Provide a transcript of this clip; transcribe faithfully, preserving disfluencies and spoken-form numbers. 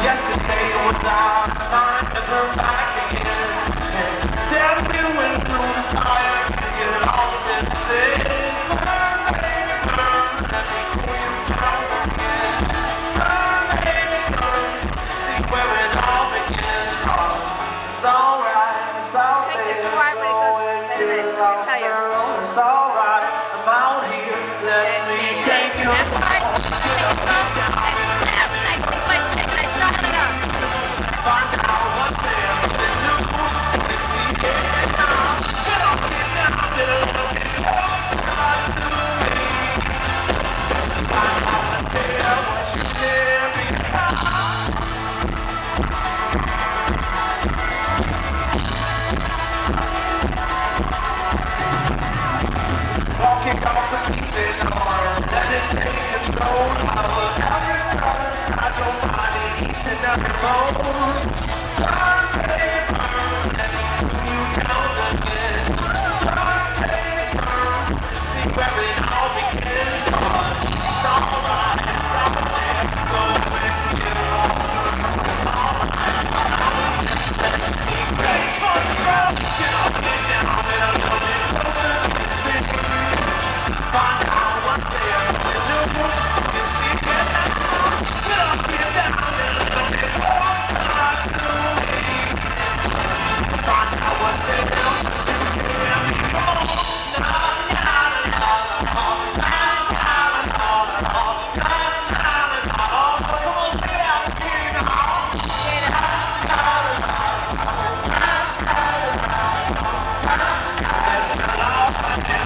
Yesterday was our time to turn back again. Instead we went through the fire to get lost in sin. Burn, baby, burn, let me cool you down again. Turn, baby, turn, to see where it all begins. 'Cause it's alright, it's alright. It's alright, I'm out here, let me take you home. Find out what's there, something new, something see it now. Get up, get down, get a little bit closer to me. Find out what's there, what you dare become. Walking off the keep it on, let it take control of every cell inside your body, each and every bone. Burn, baby, burn, let me cool you down again. Turn, baby, turn, to see where it all begins. 'Cause it's alright, it's alright, go with you. It's alright, let me take control. Get up, get down, get a little bit closer to the city. Find out what's there, something new, something see it now. Get up, get down, get a little bit closer to me. Find out what's there, what you hear me home. Na na na na na na na na na na na. Oh, come on, sing it out again now. Let's get off and dance.